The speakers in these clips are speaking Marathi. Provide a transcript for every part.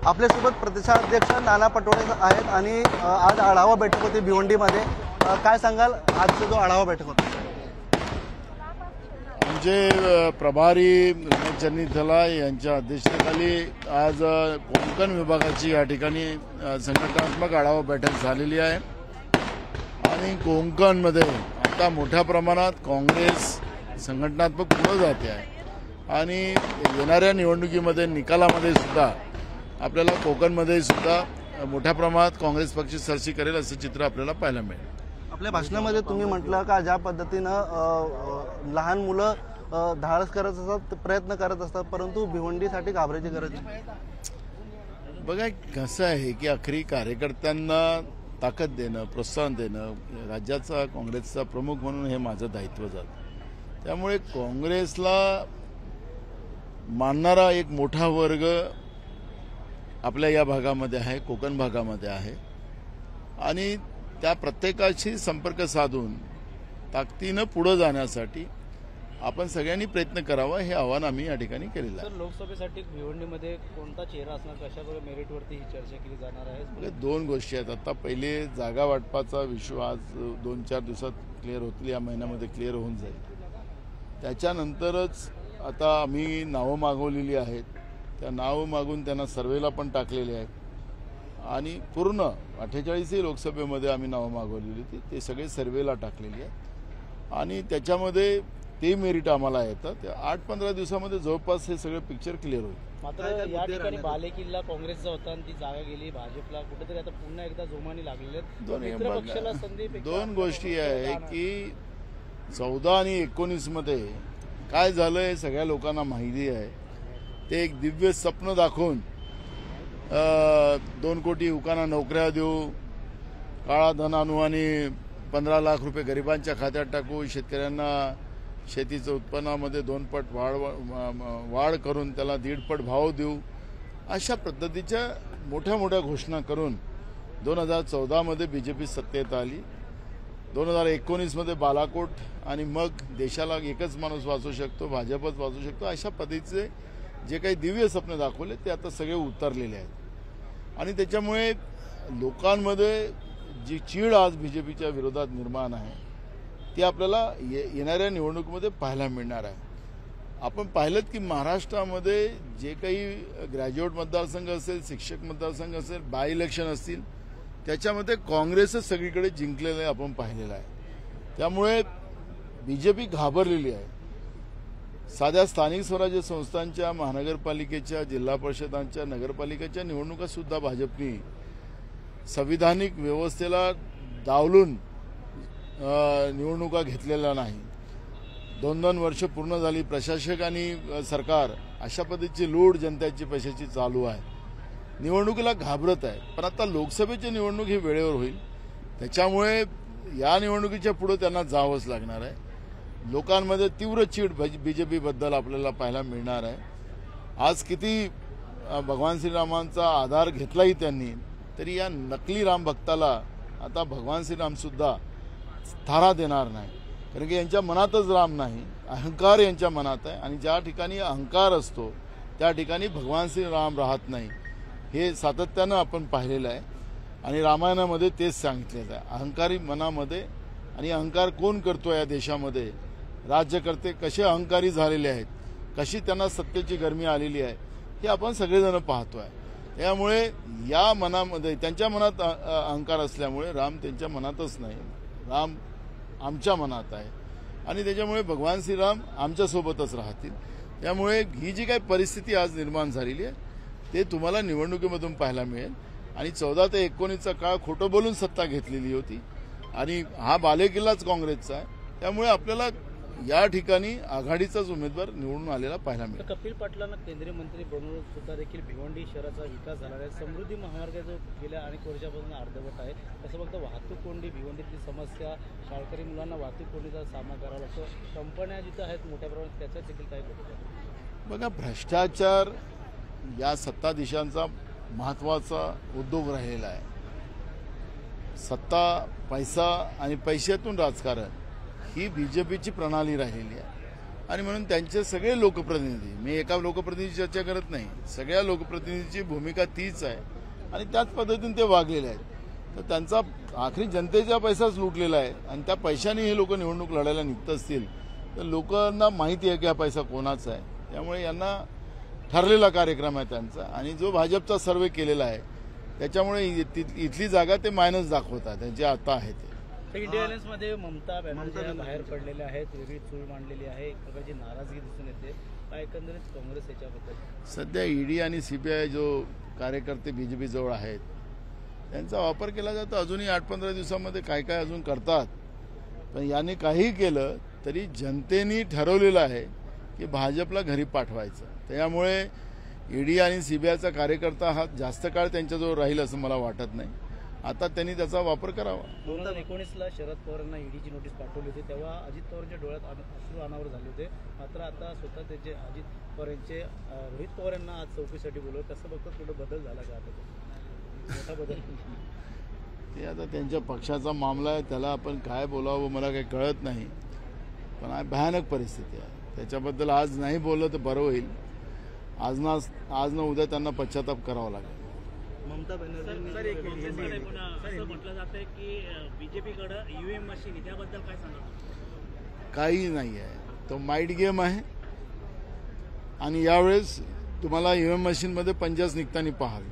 आपल्यासोबत प्रदेशाध्यक्ष नाना पटोले आहेत आणि आज आढावा बैठक होती भिवंडीमध्ये। काय सांगाल आजचा जो आढावा बैठक होता? आमचे प्रभारी रमेश चन्नीथला यांच्या अध्यक्षतेखाली आज कोकण विभागाची या ठिकाणी संघटनात्मक आढावा बैठक झालेली आहे आणि कोकणमध्ये आता मोठ्या प्रमाणात काँग्रेस संघटनात्मक पुढे जाते आहे आणि येणाऱ्या निवडणुकीमध्ये निकालामध्ये सुद्धा आपल्याला कोकणमध्ये सुद्धा मोठ्या प्रमाणात काँग्रेस पक्ष सरशी करेल असं चित्र आपल्याला पाहायला मिळेल। आपल्या भाषणामध्ये तुम्ही म्हटलं का ज्या पद्धतीनं लहान मुलं धाडस करत असतात, प्रयत्न करत असतात, परंतु भिवंडीसाठी घाबरायची गरज नाही। बघा कसं आहे की अखेरी कार्यकर्त्यांना ताकद देणं, प्रोत्साहन देणं राज्याचा काँग्रेसचा प्रमुख म्हणून हे माझं दायित्व झालं। त्यामुळे काँग्रेसला मानणारा एक मोठा वर्ग आपल्या या भागामध्ये आहे, कोकण भागामध्ये आहे आणि त्या प्रत्येकाशी संपर्क साधून ताकदीनं पुढे जाण्यासाठी आपण सगळ्यांनी प्रयत्न करावा हे आवाहन आम्ही या ठिकाणी केलेलं आहे। लोकसभेसाठी भिवंडीमध्ये कोणता चेहरा असणार, कशाप्रकारे मेरिटवरती ही चर्चा केली जाणार आहे? दोन गोष्टी आहेत। आता पहिले जागा वाटपाचा विषय आज 2-4 दिवसात क्लिअर होतील, या महिन्यामध्ये क्लिअर होऊन जाईल। त्याच्यानंतरच आता आम्ही नावं मागवलेली आहेत, त्या नावं मागून त्यांना सर्वेला पण टाकलेले आहेत आणि पूर्ण 48 लोकसभेमध्ये आम्ही नावं मागवलेली होती, ते सगळे सर्वेला टाकलेली आहेत आणि त्याच्यामध्ये ते मेरिट आम्हाला येतं। त्या 8-15 दिवसामध्ये जवळपास हे सगळं पिक्चर क्लिअर होईल। मात्र या ठिकाणी बालेकिल्ला काँग्रेसचा होता आणि ती जागा गेली भाजपला, कुठेतरी आता पुन्हा एकदा जोमाने लागलेले आहेत। दोन गोष्टी आहे की 14 आणि 19 मध्ये काय झालं हे सगळ्या लोकांना माहिती आहे। ते एक दिव्य स्वप्न दाखवून 2 कोटी युवकांना नोकऱ्या देऊ, काळा धन आणू आणि 15 लाख रुपये गरिबांच्या खात्यात टाकू, शेतकऱ्यांना शेतीचं उत्पन्नामध्ये 2 पट वाढ करून त्याला 1.5 पट भाव देऊ, अशा पद्धतीच्या मोठ्या मोठ्या घोषणा करून 2014 मध्ये बीजेपी सत्तेत आली। 2019 मध्ये बालाकोट आणि मग देशाला एकच माणूस वाचू शकतो, भाजपच वाचू शकतो, अशा पद्धतीचे जे काही दिव्य स्वप्न दाखवले ते आता सगळे उतरलेले आहेत आणि त्याच्यामुळे लोकांमध्ये जी चीड आज बीजेपीच्या विरोधात निर्माण आहे ती आपल्याला येणाऱ्या निवडणुकीमध्ये पाहायला मिळणार आहे। आपण पाहिलं की महाराष्ट्रामध्ये जे काही ग्रॅज्युएट मतदारसंघ असेल, शिक्षक मतदारसंघ असेल, बाय इलेक्शन असतील, त्याच्यामध्ये काँग्रेसच सगळीकडे जिंकलेलं आहे, आपण पाहिलेलं आहे। त्यामुळे बीजेपी घाबरलेली आहे। साध्या स्थानिक स्वराज्य संस्थांच्या, महानगरपालिकेच्या, जिल्हा परिषदांच्या, नगरपालिकेच्या निवडणुका सुद्धा भाजपनी संविधानिक व्यवस्थेला डावलून निवडणुका घेतलेल्या नाही। 2-2 वर्ष पूर्ण झाली, प्रशासक आणि सरकार अशा पद्धतीची लूट जनतेची पैशाची चालू आहे, निवडणुकीला घाबरत आहे। पण आता लोकसभेची निवडणूक ही वेळेवर होईल, त्याच्यामुळे या निवडणुकीच्या पुढे त्यांना जावंच लागणार आहे। लोकांमध्ये तीव्र चीड बीजेपी बद्दल आपल्याला पाहायला मिळणार आहे। आज किती भगवान श्रीरामांचा आधार घेतलाही त्यांनी, तरी या नकली राम भक्ताला आता भगवान श्रीराम सुद्धा थारा देणार नाही, कारण की यांच्या मनातच राम नाही, अहंकार यांच्या मनात आहे आणि ज्या ठिकाणी अहंकार असतो त्या ठिकाणी भगवान श्रीराम राहत नाही, हे सातत्यानं आपण पाहिलेलं आहे आणि रामायणामध्ये तेच सांगितलेलं आहे। अहंकारी मनामध्ये, आणि अहंकार कोण करतो या देशामध्ये, राज्यकर्ते कसे अहंकारी झालेले आहेत, कशी त्यांना सत्तेची गरमी आलेली आहे, हे आपण सगळेजण पाहतोय। त्यामुळे या मनामध्ये त्यांच्या मनात अहंकार असल्यामुळे राम त्यांच्या मनातच नाही, राम आमच्या मनात आहे आणि त्याच्यामुळे भगवान श्रीराम आमच्यासोबतच राहतील। त्यामुळे ही जी काही परिस्थिती आज निर्माण झालेली आहे ते तुम्हाला निवडणुकीमधून पाहायला मिळेल आणि 14 ते 19चा काळ खोटं बोलून सत्ता घेतलेली होती आणि हा बालेकिल्लाच काँग्रेसचा आहे। त्यामुळे आपल्याला या ठिकाणी आघाडीचाच उमेदवार निवडून आलेला पाहायला मिळेल। कपिल पाटलांना केंद्रीय मंत्री बनवून सुद्धा देखील भिवंडी शहराचा विकास झाला आहे। समृद्धी महामार्ग जो गेल्या अनेक वर्षापासून अर्धवट आहे, तसं फक्त वाहतूक कोंडी, भिवंडीतली समस्या, शाळकरी मुलांना वाहतूक कोंडीचा सामना करावा लागतो, कंपन्या जिथं आहेत मोठ्या प्रमाणात त्याचा देखील काय होतं? बघा, भ्रष्टाचार या सत्ताधीशांचा महत्वाचा उद्योग राहिलेला आहे। सत्ता, पैसा आणि पैशातून राजकारण ही बीजेपीची प्रणाली राहिलेली आहे आणि म्हणून त्यांचे सगळे लोकप्रतिनिधी, मी एका लोकप्रतिनिधीची चर्चा करत नाही, सगळ्या लोकप्रतिनिधीची भूमिका तीच आहे आणि त्याच पद्धतीने ते वागलेले आहेत. तर त्यांचा आखरी जनतेचा पैसाच लुटलेला आहे आणि त्या पैशाने हे लोक निवडणूक लढायला निघत असतील तर लोकांना माहिती आहे की हा पैसा कोणाचा आहे. त्यामुळे यांना ठरलेला कार्यक्रम आहे त्यांचा आणि जो भाजपचा सर्वे केलेला आहे त्याच्यामुळे इथली जागा ते मायनस दाखवतात जे आता आहे ते. इंडिया अलायन्समध्ये ममता बॅनर्जी बाहेर पडलेल्या आहेत, वेगळी चूळ मांडलेली आहे, एक प्रकारची नाराजगी दिसून येते. काय एकंदरीत काँग्रेस याच्याबद्दल सध्या ईडी आणि सीबीआय जो कार्यकर्ते बीजेपी जवळ आहेत त्यांचा वापर केला जातो. अजूनही 8-15 दिवसामध्ये काय काय अजून करतात. पण याने काही केलं तरी जनतेने ठरवलेलं आहे की भाजपला घरी पाठवायचं. त्यामुळे ईडी आणि सीबीआयचा कार्यकर्ता हा जास्त काळ त्यांच्याजवळ राहील असं मला वाटत नाही. आता त्यांनी त्याचा वापर करावा. 2019ला शरद पवारांना ईडीची नोटीस पाठवली होती, तेव्हा अजित पवारांच्या डोळ्यात अश्रू अनावर झाले होते. मात्र आता स्वतः त्याचे अजित पवार यांचे रोहित पवार यांना आज चौकीसाठी बोलवलं. कसं बघतात, थोडं बदल झाला का आता? मोठा बदल. ते आता त्यांच्या पक्षाचा मामला आहे, त्याला आपण काय बोलावं मला काही कळत नाही. पण भयानक परिस्थिती आहे, त्याच्याबद्दल आज नाही बोललं तर बरं होईल. आज ना उद्या त्यांना पश्चाताप करावा लागेल. ममता बॅनर्जी असं म्हटलं जातंय की बीजेपीकडे ईव्हीएम मशीन, त्याबद्दल काय सांगा? काही नाही आहे, तो माइंड गेम आहे आणि यावेळेस तुम्हाला ईव्हीएम मशीनमध्ये 50 निघताना पाहावे.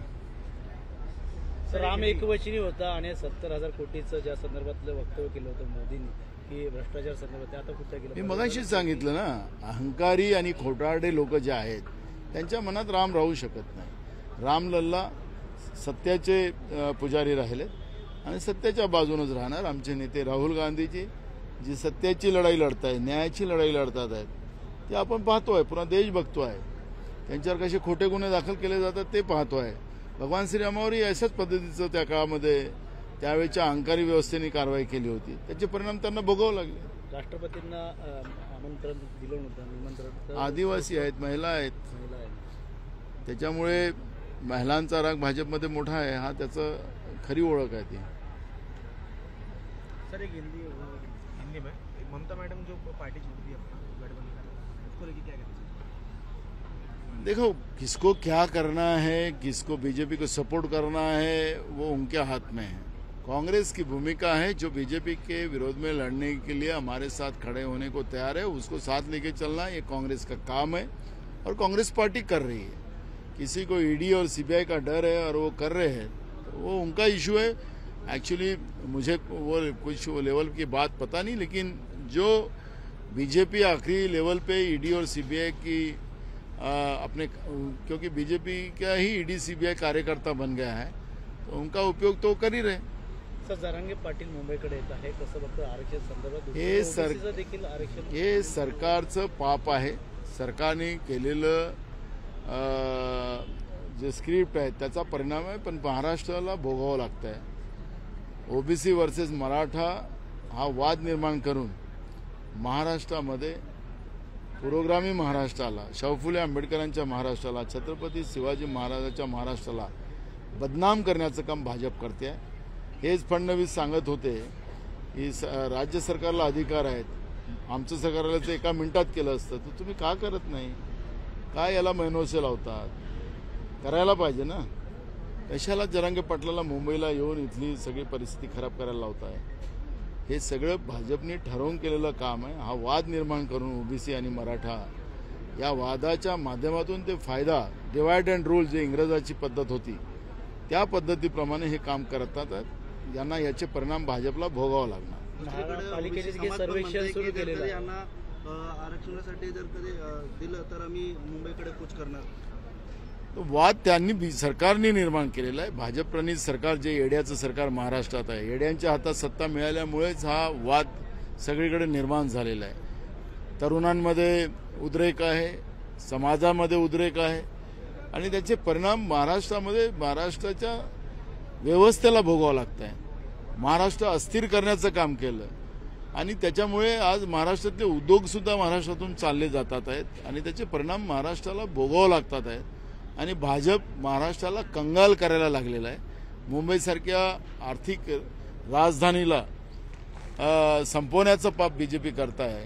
राम एकवचनी होता आणि 70,000 कोटीचं ज्या संदर्भातलं वक्तव्य केलं होतं मोदींनी की भ्रष्टाचार संदर्भात, ते आता कुठं गेलं? मी मगाशीच सांगितलं ना, अहंकारी आणि खोटारडे लोक जे आहेत त्यांच्या मनात राम राहू शकत नाही. रामलल्ला सत्याचे पुजारी राहिलेत आणि सत्याच्या बाजूनच राहणार. आमचे नेते राहुल गांधीजी जी सत्याची लढाई लढतायत, न्यायाची लढाई लढतात आहेत, ते आपण पाहतोय, पूर्ण देश बघतोय. त्यांच्यावर कसे खोटे गुन्हे दाखल केले जातात ते पाहतोय. भगवान श्रीरामावरही अशाच पद्धतीचं त्या काळामध्ये त्यावेळेच्या अहंकारी व्यवस्थेने कारवाई केली होती. त्याचे परिणाम त्यांना भोगावे लागले. राष्ट्रपतींना आमंत्रण दिलं नव्हतं, निमंत्रण. आदिवासी आहेत, महिला आहेत, त्याच्यामुळे महिलांचा राग भाजपमध्ये मोठा आहे. हा त्याचं खरी ओळख आहे ती. सर एक हिंदी में ममता मैडम जो पार्टी छोड़ दी अपना गठबंधन, उसको लेके क्या कहते हैं? देखो, किसको क्या करना है, किसको बीजेपी को सपोर्ट करना है, वो उनके हाथ में है. कांग्रेस की भूमिका है, जो बीजेपी के विरोध में लड़ने के लिए हमारे साथ खड़े होने को तैयार है उसको साथ लेके चलना, ये कांग्रेस का काम है और कांग्रेस पार्टी कर रही है. किसी को ईडी और सीबीआई का डर है और वो कर रहे हैं, तो वो उनका इशू है. एक्चुअली मुझे वो कुछ लेवल की बात पता नहीं, लेकिन जो बीजेपी आखिरी लेवल पे ईडी और सीबीआई की अपने, क्योंकि बीजेपी का ही ईडी सीबीआई कार्यकर्ता बन गया है, तो उनका उपयोग तो कर ही रहे. सर, जरांगे पाटील मुंबईकडे येत आहे, कसं बघतं आरक्षण संदर्भात? देखील आरक्षण हे सरकारचं पाप आहे. सरकारने केलेलं जे स्क्रिप्ट आहे त्याचा परिणाम आहे, पण महाराष्ट्राला भोगावं लागतं आहे. ओबीसी वर्सेस मराठा हा वाद निर्माण करून महाराष्ट्रामध्ये पुरोगामी महाराष्ट्राला, शाहू फुले आंबेडकरांच्या महाराष्ट्राला, छत्रपती शिवाजी महाराजांच्या महाराष्ट्राला बदनाम करण्याचं काम भाजप करते आहे. हेच फडणवीस सांगत होते की राज्य सरकारला अधिकार आहेत, आमचं सरकारला ते एका मिनिटात केलं असतं, तर तुम्ही का करत नाही? काय याला महिनोसे लावतात? करायला पाहिजे ना. कशाला जरांगे पाटलाला मुंबईला येऊन इथली सगळी परिस्थिती खराब करायला लावताय? हे सगळं भाजपने ठरवून केलेलं काम आहे. हा वाद निर्माण करून ओबीसी आणि मराठा या वादाच्या माध्यमातून ते फायदा, डिवाइड अँड रूल जे इंग्रजाची पद्धत होती त्या पद्धतीप्रमाणे हे काम करतात. यांना याचे परिणाम भाजपला भोगावं लागणार. सर्वेक्षण सुरू केलेलं आहे. यांना आरक्षणासाठी जर कधी दिलं तर आम्ही मुंबईकडे कूच करणार. वाद त्यांनी सरकारने निर्माण केलेला आहे. भाजप-प्रणीत सरकार, जे येड्याचं सरकार महाराष्ट्रात आहे, येड्यांच्या हातात सत्ता मिळाल्यामुळेच हा वाद सगळीकडे निर्माण झालेला आहे. तरुणांमध्ये उद्रेक आहे, समाजामध्ये उद्रेक आहे आणि त्याचे परिणाम महाराष्ट्रामध्ये, महाराष्ट्राच्या व्यवस्थेला भोगावं लागत आहे. महाराष्ट्र अस्थिर करण्याचं काम केलं आणि त्याच्यामुळे आज महाराष्ट्रातले उद्योग सुद्धा महाराष्ट्रातून चालले जातात आहेत आणि त्याचे परिणाम महाराष्ट्राला भोगावं लागतात आहेत. आणि भाजप महाराष्ट्राला कंगाल करायला लागलेला आहे. मुंबईसारख्या आर्थिक राजधानीला संपवण्याचं पाप बीजेपी करत आहे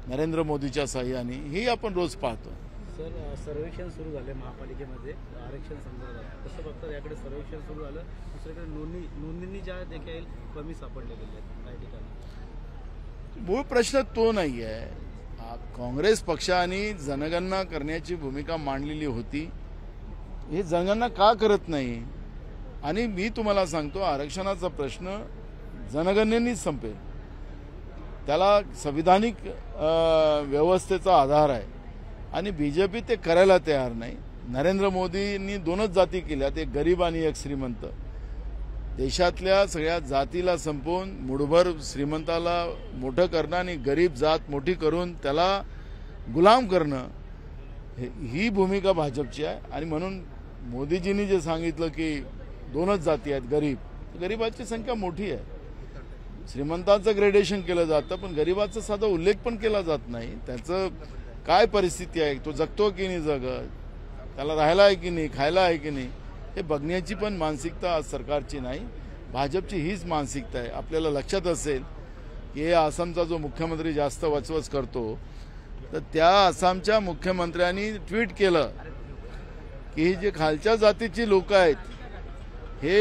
नरेंद्र मोदीच्या साह्याने ही आपण रोज पाहतो. सर सर्वेक्षण सुरू झाले महापालिकेमध्ये आरक्षण संदर्भात, कसं बघतात याकडे सर्वेक्षण सुरू झालं, दुसरीकडे नोंदणी ज्या देखील कमी सापडले गेले आहेत काही ठिकाणी. मूळ प्रश्न तो नाही आहे. काँग्रेस पक्षाने जनगणना करण्याची भूमिका मांडलेली होती, हे जनगणना का करत नाही. आणि मी तुम्हाला सांगतो, आरक्षणाचा प्रश्न जनगणनेनेच संपेल. त्याला संविधानिक व्यवस्थेचा आधार आहे आणि बीजेपी ते करायला तयार नाही. नरेंद्र मोदींनी 2च जाती केल्यात, एक गरीब आणि एक श्रीमंत. देशातल्या सगळ्या जातीला संपवून मुठभर श्रीमंताला मोठं करणं आणि गरीब जात मोठी करून त्याला गुलाम करणं, ही भूमिका भाजपची आहे. आणि म्हणून मोदीजींनी जे सांगितलं की 2च जाती आहेत, गरीबाची संख्या मोठी आहे. श्रीमंतांचं ग्रेडेशन केलं जातं, पण गरीबाचा साधा उल्लेख पण केला जात नाही. त्याचं काय परिस्थिती आहे, तो जगतो की नाही जगत, त्याला राहायला आहे की नाही, खायला आहे की नाही, हे बघण्याची पण मानसिकता आज सरकारची नाही. भाजपची हीच मानसिकता आहे. आपल्याला लक्षात असेल की हे आसामचा जो मुख्यमंत्री जास्त वचवच करतो, तर त्या आसामच्या मुख्यमंत्र्यांनी ट्विट केलं की जे खालच्या जातीची लोक आहेत, हे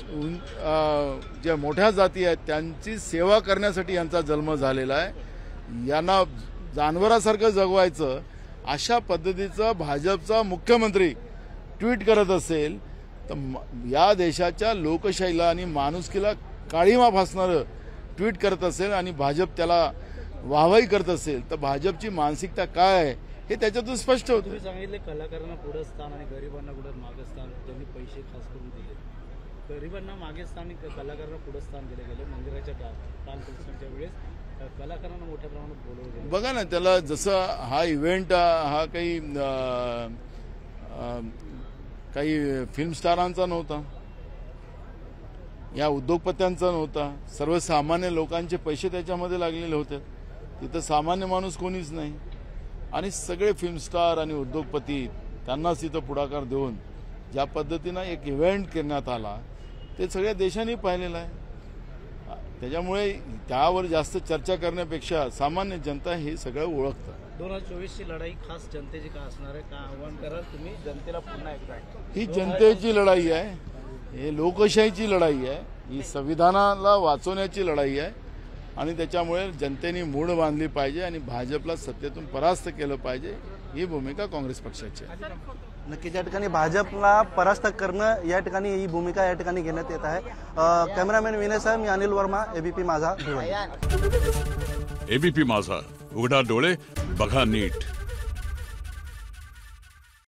ज्या मोठ्या जाती आहेत त्यांची सेवा करण्यासाठी यांचा जन्म झालेला आहे. यांना जानवरासारखं जगवायचं, अशा पद्धतीचा भाजपचा मुख्यमंत्री ट्विट करत असेल तर या देशाच्या लोकशाहीला आणि माणुसकीला काळीमा फासणारं ट्विट करत असेल आणि भाजप त्याला वाहवाही करत असेल, तर भाजपची मानसिकता काय आहे हे त्याच्यातून स्पष्ट होतं. तुम्ही सांगितले कलाकारांना पुढं स्थान आणि गरिबांना कुठं मागे स्थान, त्यांनी पैसे खास करून दिले. गरिबांना मागे स्थान आणि कलाकारांना पुढं स्थान दिले गेले. मंदिराच्या प्राणप्रतिष्ठेच्या वेळेस कलाकारांना मोठ्या प्रमाणात बोलवलं गेलं. बघा ना, त्याला जसं हा इव्हेंट हा काही फिल्म स्टारांचा नव्हता, या उद्योगपत्यांचा नव्हता, सर्वसामान्य लोकांचे पैसे त्याच्यामध्ये लागलेले होते. तिथं सामान्य माणूस कोणीच नाही. आणि सगळे फिल्म स्टार आणि उद्योगपती त्यांनाच तिथं पुढाकार देऊन ज्या पद्धतीनं एक इव्हेंट करण्यात आला, ते सगळ्या देशांनी पाहिलेलं आहे. त्याच्यामुळे त्यावर जास्त चर्चा करण्यापेक्षा सामान्य जनता हे सगळं ओळखतं. 2024ची लढाई खास जनतेची का असणार आहे, का आव्हान कराल तुम्ही जनतेला पुन्हा एकदा? ही जनतेची लढाई आहे, हे लोकशाहीची लढाई आहे, ही संविधानाला वाचवण्याची लढाई आहे. आणि त्याच्यामुळे जनतेने मूड बांधली पाहिजे आणि भाजपला सत्तेतून परास्त केलं पाहिजे, ही भूमिका काँग्रेस पक्षाची आहे. नक्कीच या ठिकाणी भाजपला परास्त करणं, या ठिकाणी ही भूमिका या ठिकाणी घेण्यात येत आहे. कॅमेरामॅन विनयसह मी अनिल वर्मा, एबीपी माझा. एबीपी माझा, उघडा डोळे बघा नीट.